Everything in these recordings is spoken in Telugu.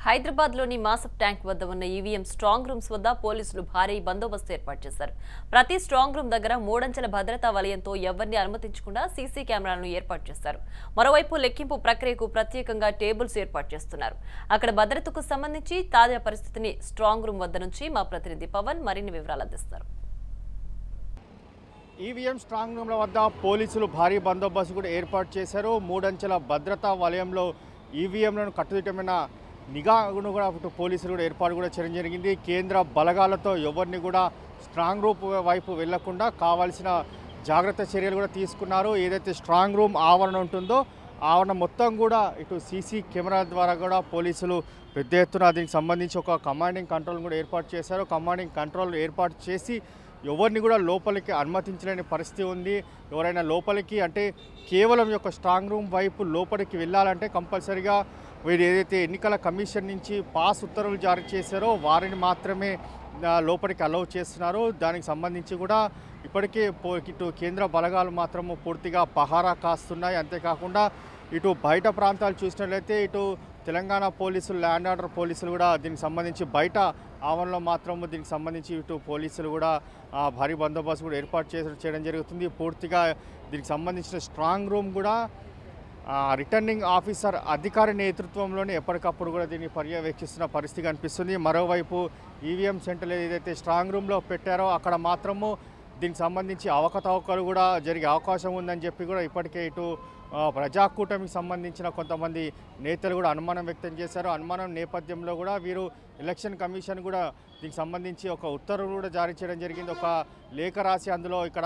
హైదరాబాద్ లోని మాసబ్ ట్యాంక్ వద్ద ఉన్న EVM స్ట్రాంగ్ రూమ్స్ వద్ద పోలీసులు భారీ బందోబస్తు ఏర్పాటు చేశారు. ప్రతి స్ట్రాంగ్ రూమ్ దగ్గర మూడంచెల భద్రతా వలయంతో ఎవరిని అనుమతించకుండా సీసీ కెమెరాలను ఏర్పాటు చేశారు. మరోవైపు లెక్కింపు ప్రక్రియకు ప్రత్యేకంగా టేబుల్స్ ఏర్పాటు చేస్తున్నారు. అక్కడ భద్రతకు సంబంధించి తాజా పరిస్థితిని స్ట్రాంగ్ రూమ్ వద్ద నుంచి మా ప్రతినిధి పవన్ మరిన్ని వివరాలు అందిస్తారు. EVM స్ట్రాంగ్ రూమ్ల వద్ద పోలీసులు భారీ బందోబస్తు కూడా ఏర్పాటు చేశారు. మూడంచెల భద్రతా వలయంలో EVMలను కట్టుదిట్టమైన నిఘాను కూడా పోలీసులు కూడా ఏర్పాటు కూడా చేయడం జరిగింది. కేంద్ర బలగాలతో ఎవరిని కూడా స్ట్రాంగ్ రూమ్ వైపు వెళ్లకుండా కావాల్సిన జాగ్రత్త చర్యలు కూడా తీసుకున్నారు. ఏదైతే స్ట్రాంగ్ రూమ్ ఆవరణ ఉంటుందో ఆవరణ మొత్తం కూడా ఇటు సీసీ కెమెరాల ద్వారా కూడా పోలీసులు పెద్ద ఎత్తున దీనికి సంబంధించి ఒక కమాండింగ్ కంట్రోల్ కూడా ఏర్పాటు చేశారు. కమాండింగ్ కంట్రోల్ ఏర్పాటు చేసి ఎవరిని కూడా లోపలికి అనుమతించలేని పరిస్థితి ఉంది. ఎవరైనా లోపలికి అంటే కేవలం యొక్క స్ట్రాంగ్ రూమ్ వైపు లోపలికి వెళ్ళాలంటే కంపల్సరీగా వీరు ఏదైతే ఎన్నికల కమిషన్ నుంచి పాస్ ఉత్తర్వులు జారీ చేశారో వారిని మాత్రమే లోపలికి అలౌ చేస్తున్నారు. దానికి సంబంధించి కూడా ఇప్పటికే ఇటు కేంద్ర బలగాలు మాత్రము పూర్తిగా పహారా కాస్తున్నాయి. అంతేకాకుండా ఇటు బయట ప్రాంతాలు చూసినట్లయితే ఇటు తెలంగాణ పోలీసులు, ల్యాండ్ ఆర్డర్ పోలీసులు కూడా దీనికి సంబంధించి బయట ఆవరణలో మాత్రము దీనికి సంబంధించి ఇటు పోలీసులు కూడా భారీ బందోబస్తు కూడా ఏర్పాటు చేయడం జరుగుతుంది. పూర్తిగా దీనికి సంబంధించిన స్ట్రాంగ్ రూమ్ కూడా రిటర్నింగ్ ఆఫీసర్ అధికారి నేతృత్వంలోనే ఎప్పటికప్పుడు కూడా దీన్ని పర్యవేక్షిస్తున్న పరిస్థితి కనిపిస్తుంది. మరోవైపు EVM సెంటర్లు ఏదైతే స్ట్రాంగ్ రూమ్లో పెట్టారో అక్కడ మాత్రము దీనికి సంబంధించి అవకతవకలు కూడా జరిగే అవకాశం ఉందని చెప్పి కూడా ఇప్పటికే ఇటు ప్రజాకూటమికి సంబంధించిన కొంతమంది నేతలు కూడా అనుమానం వ్యక్తం చేశారు. అనుమానం నేపథ్యంలో కూడా వీరు ఎలక్షన్ కమిషన్ కూడా దీనికి సంబంధించి ఒక ఉత్తర్వులు కూడా జారీ చేయడం జరిగింది. ఒక లేఖ రాసి అందులో ఇక్కడ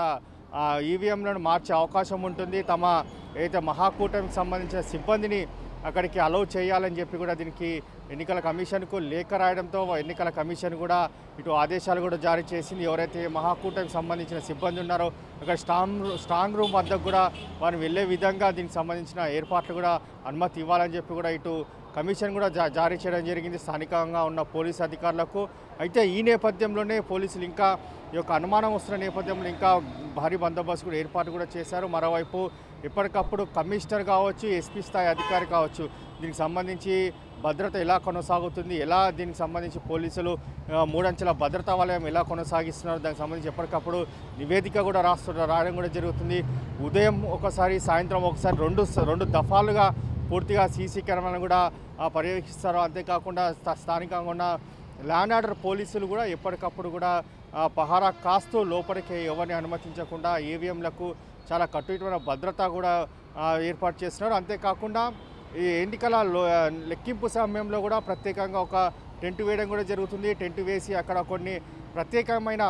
EVMలను మార్చే అవకాశం ఉంటుంది, తమ ఏదైతే మహాకూటమికి సంబంధించిన సిబ్బందిని అక్కడికి అలౌ చేయాలని చెప్పి కూడా దీనికి ఎన్నికల కమిషన్కు లేఖ రాయడంతో ఎన్నికల కమిషన్ కూడా ఇటు ఆదేశాలు కూడా జారీ చేసింది. ఎవరైతే మహాకూటమికి సంబంధించిన సిబ్బంది ఉన్నారో అక్కడ స్ట్రాంగ్ రూమ్ వద్దకు కూడా వారు వెళ్ళే విధంగా దీనికి సంబంధించిన ఏర్పాట్లు కూడా అనుమతి ఇవ్వాలని చెప్పి కూడా ఇటు కమిషన్ కూడా జారీ చేయడం జరిగింది స్థానికంగా ఉన్న పోలీసు అధికారులకు. అయితే ఈ నేపథ్యంలోనే పోలీసులు ఇంకా ఈ యొక్క అనుమానం వస్తున్న నేపథ్యంలో ఇంకా భారీ బందోబస్తు కూడా ఏర్పాటు కూడా చేశారు. మరోవైపు ఎప్పటికప్పుడు కమిషనర్ కావచ్చు, SP స్థాయి అధికారి కావచ్చు దీనికి సంబంధించి భద్రత ఎలా కొనసాగుతుంది, ఎలా దీనికి సంబంధించి పోలీసులు మూడంచెల భద్రతా వలయం ఎలా కొనసాగిస్తున్నారు దానికి సంబంధించి ఎప్పటికప్పుడు నివేదిక కూడా రాయడం కూడా జరుగుతుంది. ఉదయం ఒకసారి, సాయంత్రం ఒకసారి రెండు దఫాలుగా పూర్తిగా సీసీ కెమెరాలను కూడా పర్యవేక్షిస్తారు. అంతేకాకుండా స్థానికంగా ఉన్న ల్యాండ్ ఆర్డర్ పోలీసులు కూడా ఎప్పటికప్పుడు కూడా పహారా కాస్తూ లోపలికి ఎవరిని అనుమతించకుండా EVMలకు చాలా కట్టుదిట్టమైన భద్రత కూడా ఏర్పాటు చేస్తున్నారు. అంతేకాకుండా ఈ ఎన్నికల లెక్కింపు సమయంలో కూడా ప్రత్యేకంగా ఒక టెంట్ వేయడం కూడా జరుగుతుంది. టెంట్ వేసి అక్కడ కొన్ని ప్రత్యేకమైన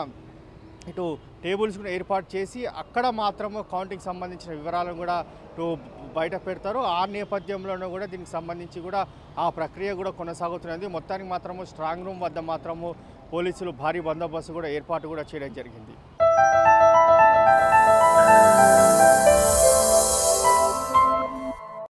ఇటు టేబుల్స్ కూడా ఏర్పాటు చేసి అక్కడ మాత్రము కౌంటింగ్ సంబంధించిన వివరాలను కూడా బయట పెడతారు. ఆ నేపథ్యంలోనూ కూడా దీనికి సంబంధించి కూడా ఆ ప్రక్రియ కూడా కొనసాగుతున్నది. మొత్తానికి మాత్రము స్ట్రాంగ్ రూమ్ వద్ద మాత్రము పోలీసులు భారీ బందోబస్తు కూడా ఏర్పాటు కూడా చేయడం జరిగింది.